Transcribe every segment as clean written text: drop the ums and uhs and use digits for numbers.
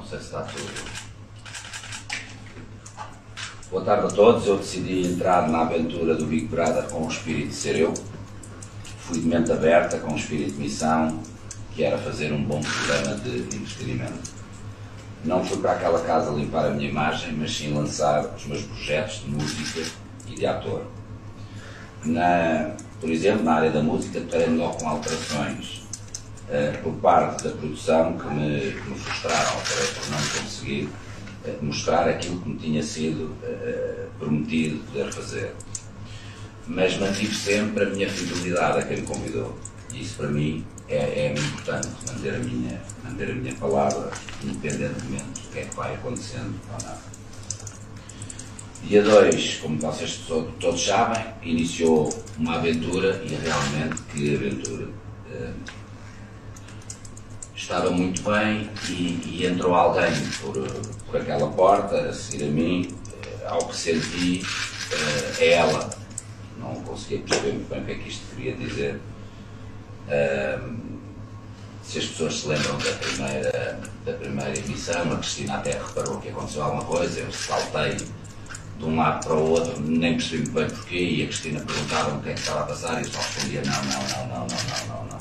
sei se está tudo. Boa tarde a todos. Eu decidi entrar na aventura do Big Brother com o espírito de ser eu. Fui de mente aberta, com o espírito de missão, que era fazer um bom programa de entretenimento. Não fui para aquela casa limpar a minha imagem, mas sim lançar os meus projetos de música e de ator. Por exemplo, na área da música, deparei-me logo com alterações por parte da produção que me frustraram, por não conseguir mostrar aquilo que me tinha sido prometido poder fazer. Mas mantive sempre a minha fidelidade a quem me convidou. E isso para mim é importante, manter a minha palavra, independentemente do que é que vai acontecendo ou não. Dia 2, como vocês todos sabem, iniciou uma aventura, e realmente que aventura. Estava muito bem e entrou alguém por aquela porta, a seguir a mim, ao que senti, é ela. Não conseguia perceber muito bem o que é que isto queria dizer. Se as pessoas se lembram da primeira emissão, a Cristina até reparou que aconteceu alguma coisa, eu saltei de um lado para o outro, nem percebi muito bem porquê, e a Cristina perguntava-me o que é que estava a passar, e eu só respondia não.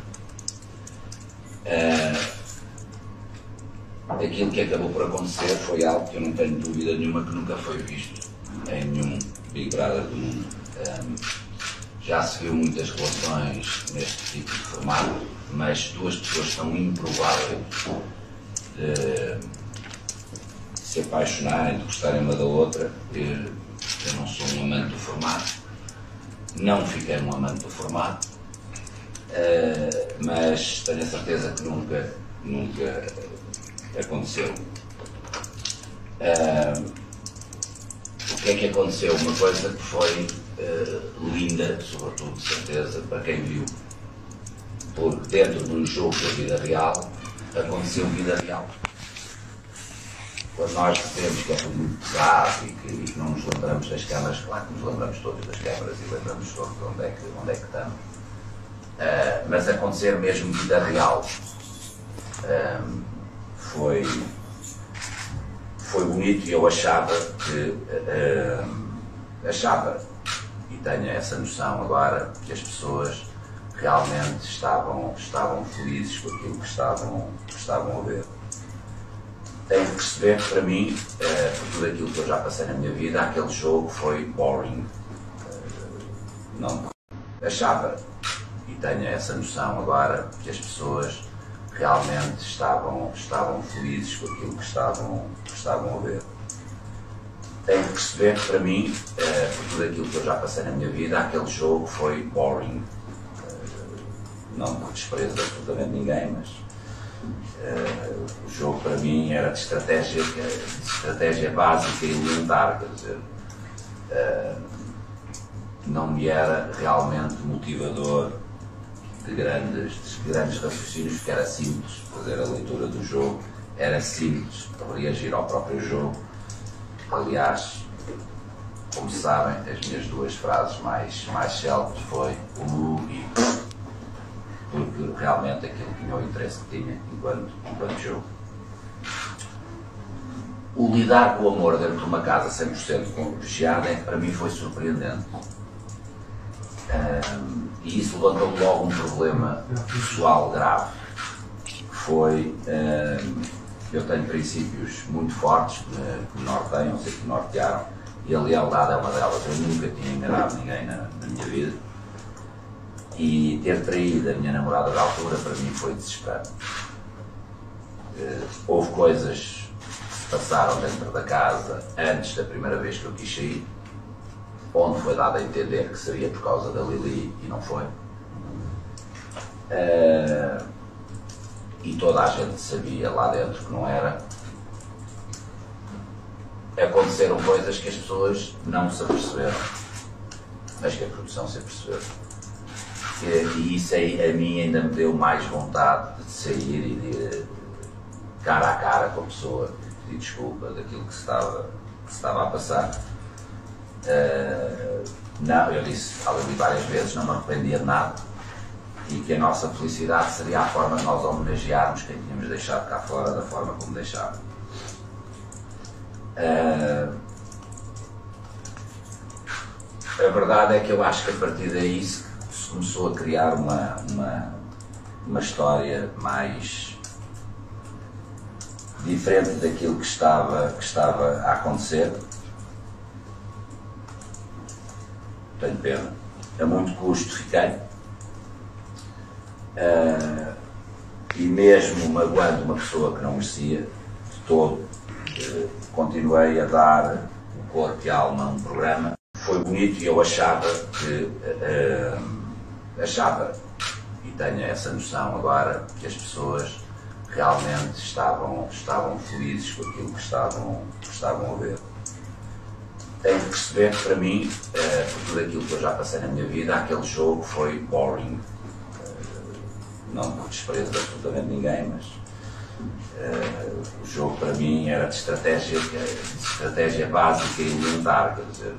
Aquilo que acabou por acontecer foi algo que eu não tenho dúvida nenhuma que nunca foi visto em nenhum Big Brother do mundo. Já se viu muitas relações neste tipo de formato, mas duas pessoas tão improváveis de se apaixonarem, de gostarem uma da outra. Eu não sou um amante do formato, não fiquei um amante do formato, mas tenho a certeza que nunca aconteceu. O que é que aconteceu? Uma coisa que foi linda, sobretudo de certeza, para quem viu, porque dentro de um jogo da vida real, aconteceu vida real. Quando nós percebemos que é tudo muito pesado e que não nos lembramos das câmaras, claro que nos lembramos todos das câmaras e lembramos todos de onde é que estamos. Mas acontecer mesmo vida real foi bonito, e eu achava, e tenho essa noção agora, que as pessoas realmente estavam felizes com aquilo que estavam a ver. Tenho que perceber que para mim, por tudo aquilo que eu já passei na minha vida, aquele jogo foi boring. Não achava, e tenho essa noção agora, que as pessoas realmente estavam felizes com aquilo que estavam a ver. Tenho que perceber que para mim, por tudo aquilo que eu já passei na minha vida, aquele jogo foi boring. Não desprezo absolutamente ninguém, mas o jogo para mim era de estratégia básica e elementar, quer dizer, não me era realmente motivador de grandes raciocínios, porque era simples fazer a leitura do jogo, era simples reagir ao próprio jogo. Aliás, como sabem, as minhas duas frases mais célebres foi e porque realmente aquilo tinha o interesse que tinha enquanto jogo. O lidar com o amor dentro de uma casa 100% refugiada é que para mim foi surpreendente. E isso levantou logo um problema pessoal grave, que foi, eu tenho princípios muito fortes que me norteiam, sei que me nortearam, e a lealdade é uma delas. Eu nunca tinha enganado ninguém na minha vida, e ter traído a minha namorada da altura para mim foi desesperante. Houve coisas que se passaram dentro da casa antes da primeira vez que eu quis sair, onde foi dado a entender que seria por causa da Lili, e não foi. E toda a gente sabia lá dentro que não era. Aconteceram coisas que as pessoas não se aperceberam, mas que a produção se apercebeu. E isso aí a mim ainda me deu mais vontade de sair e de ir cara a cara com a pessoa, pedir desculpa daquilo que se estava a passar. Não, eu disse ali várias vezes, não me arrependia de nada. e que a nossa felicidade seria a forma de nós homenagearmos quem tínhamos deixado cá fora da forma como deixámos. A verdade é que eu acho que a partir daí se começou a criar uma história mais diferente daquilo que estava a acontecer. Tenho pena. A muito custo fiquei. E mesmo magoando uma pessoa que não merecia de todo, continuei a dar o corpo e a alma a um programa. Foi bonito e eu achava, e tenho essa noção agora, que as pessoas realmente estavam felizes com aquilo que estavam a ver. Tenho que perceber que para mim, por tudo aquilo que eu já passei na minha vida, aquele jogo foi boring. Não por desprezo de absolutamente ninguém, mas o jogo para mim era de estratégia básica e elementar, quer dizer,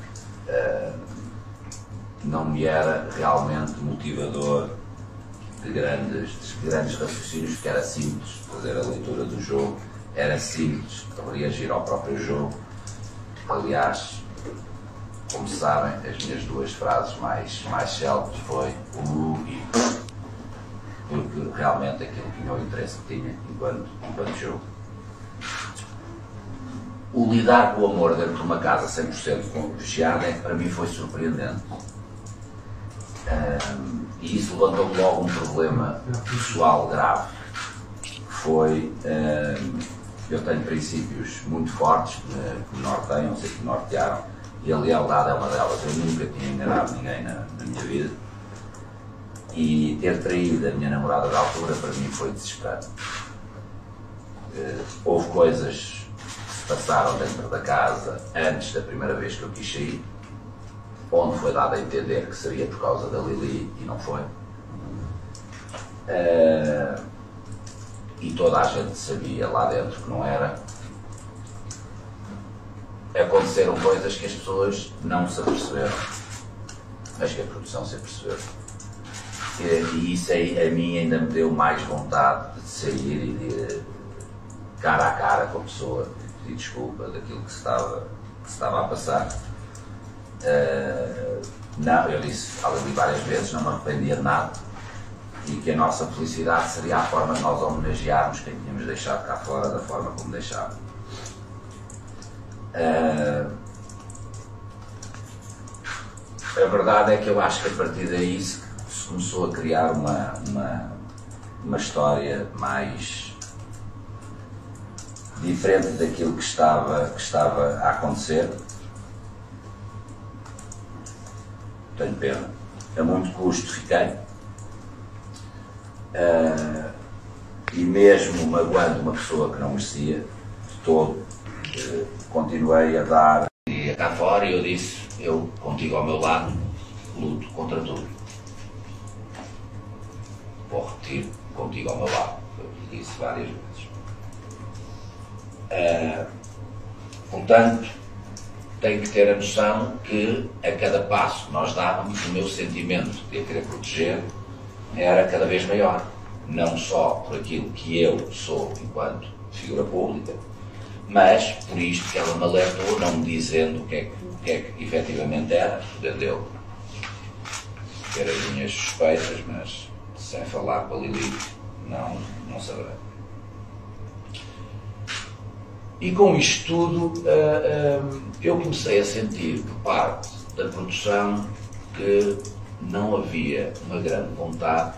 não me era realmente motivador de grandes raciocínios, porque era simples fazer a leitura do jogo, era simples reagir ao próprio jogo. Aliás, como sabem, as minhas duas frases mais célebres foi o e, porque realmente aquilo tinha o interesse que tinha enquanto jogo. O lidar com o amor dentro de uma casa 100% vigiada é que para mim foi surpreendente. E isso levantou logo um problema pessoal grave. Foi, eu tenho princípios muito fortes que me norteiam, sei que me nortearam, e a lealdade é uma delas. Eu nunca tinha enganado ninguém na minha vida. E ter traído a minha namorada da altura para mim foi desesperante. Houve coisas que se passaram dentro da casa antes da primeira vez que eu quis sair, onde foi dado a entender que seria por causa da Lili e não foi. E toda a gente sabia lá dentro que não era. Aconteceram coisas que as pessoas não se aperceberam, mas que a produção se apercebeu. E isso aí a mim ainda me deu mais vontade de sair e de ir cara a cara com a pessoa e pedir desculpa daquilo que se estava a passar. Não, eu disse ali várias vezes, não me arrependia de nada, e que a nossa felicidade seria a forma de nós homenagearmos quem tínhamos deixado cá fora da forma como deixámos. A verdade é que eu acho que a partir daí se começou a criar uma história mais diferente daquilo que estava a acontecer. Tenho pena. A muito custo fiquei. E mesmo magoando uma pessoa que não merecia de todo, continuei a dar. E cá fora eu disse, eu contigo ao meu lado, luto contra tudo. Vou repetir, contigo ao meu lado. Eu disse várias vezes. Portanto, tenho que ter a noção que a cada passo que nós dávamos, o meu sentimento de a querer proteger era cada vez maior. Não só por aquilo que eu sou enquanto figura pública, mas por isto que ela me alertou, não me dizendo o que é que efetivamente era, podendo eu ter as minhas suspeitas, mas sem falar com a Lili, não saberei. E com isto tudo, eu comecei a sentir por parte da produção que não havia uma grande vontade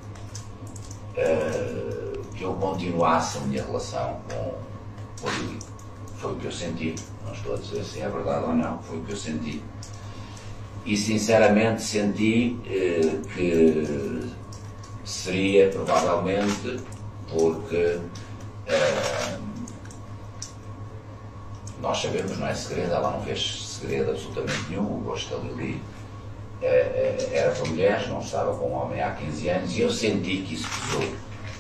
que eu continuasse a minha relação com a Lili. Foi o que eu senti, não estou a dizer se é verdade ou não, foi o que eu senti. E sinceramente senti que seria provavelmente porque nós sabemos, não é segredo, ela não fez segredo absolutamente nenhum, o gosto da Lili era para mulheres, não estava com um homem há 15 anos, e eu senti que isso pesou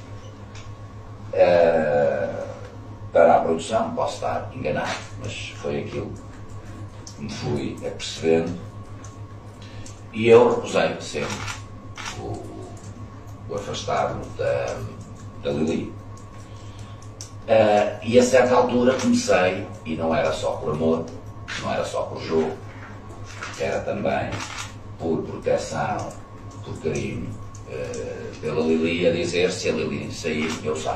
para a produção. Posso estar enganado, mas foi aquilo que me fui apercebendo, e eu recusei sempre o afastar-me da Lili. E a certa altura comecei, e não era só por amor, não era só por jogo, era também por proteção, por carinho pela Lili, a dizer: se a Lili sair, eu saio.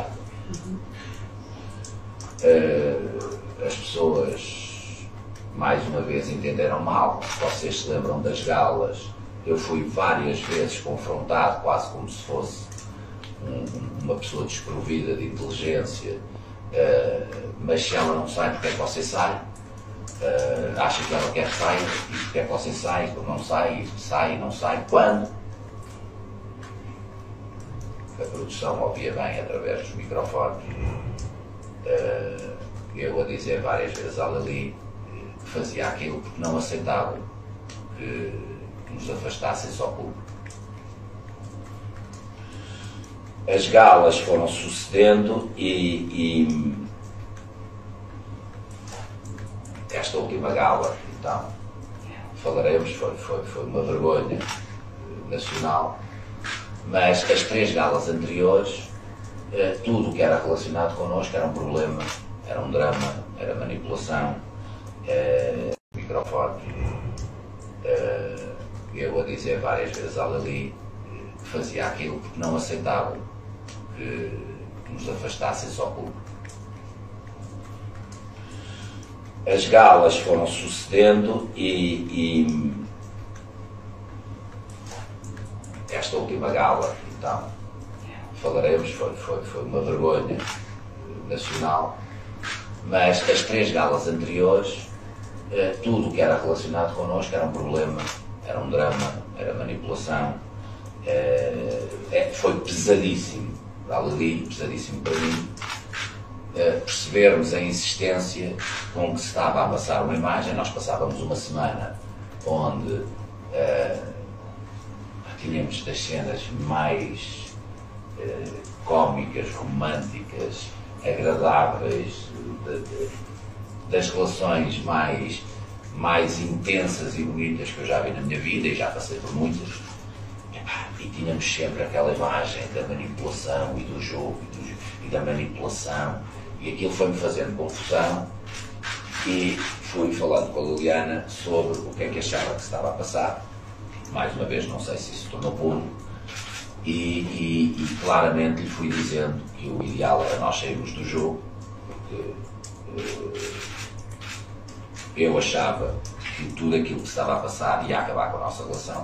As pessoas, mais uma vez, entenderam mal. Vocês se lembram das galas? Eu fui várias vezes confrontado, quase como se fosse uma pessoa desprovida de inteligência. Mas se ela não sai, porque é que você sai? Acha que ela quer sair? E porque é que você sai? Porque não sai? Sai, não sai? Quando? A produção ouvia bem através dos microfones. Eu a dizer várias vezes à Lili que fazia aquilo porque não aceitava que nos afastassem só por. As galas foram sucedendo e esta última gala, então, falaremos, foi uma vergonha nacional, mas as 3 galas anteriores, tudo o que era relacionado connosco era um problema, era um drama, era manipulação, microfone. Eu a dizer várias vezes à Lili que fazia aquilo porque não aceitava que nos afastassem só por. As galas foram sucedendo e esta última gala, então, falaremos, foi uma vergonha nacional, mas as 3 galas anteriores, tudo o que era relacionado connosco era um problema, era um drama, era manipulação, foi pesadíssimo para a Lili, pesadíssimo para mim, percebermos a insistência com que se estava a passar uma imagem. Nós passávamos uma semana onde tínhamos das cenas mais cómicas, românticas, agradáveis, das relações mais intensas e bonitas que eu já vi na minha vida, e já passei por muitas, e tínhamos sempre aquela imagem da manipulação e do jogo e da manipulação, e aquilo foi-me fazendo confusão, e fui falando com a Liliana sobre o que é que achava que se estava a passar. Mais uma vez, não sei se isso tornou público, e claramente lhe fui dizendo que o ideal era nós sairmos do jogo, porque eu achava que tudo aquilo que estava a passar ia acabar com a nossa relação,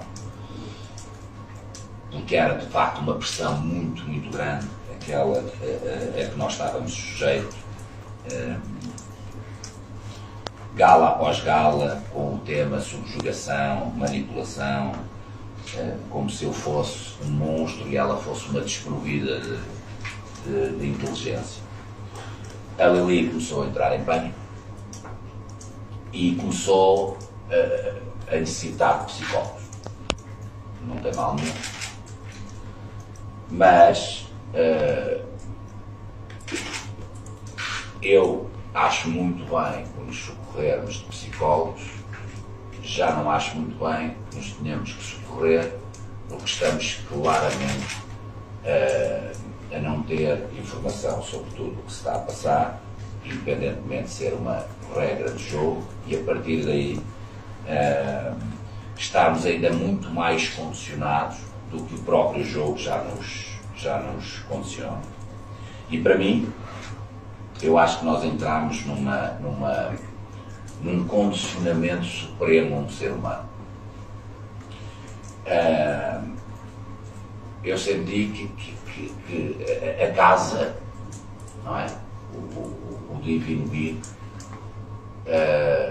porque era de facto uma pressão muito, muito grande, aquela a que nós estávamos sujeitos, gala após gala, com o tema subjugação, manipulação, como se eu fosse um monstro e ela fosse uma desprovida de inteligência. A Lili começou a entrar em pânico e começou a necessitar de psicólogos. Não tem mal nenhum. Mas eu acho muito bem que nos socorrermos de psicólogos, já não acho muito bem que nos tenhamos que socorrer, porque estamos claramente a não ter informação sobre tudo o que se está a passar, independentemente de ser uma regra de jogo, e a partir daí estarmos ainda muito mais condicionados do que o próprio jogo já nos condiciona. E para mim, eu acho que nós entramos num condicionamento supremo a um ser humano. Eu senti que a casa, não é? O divino Big,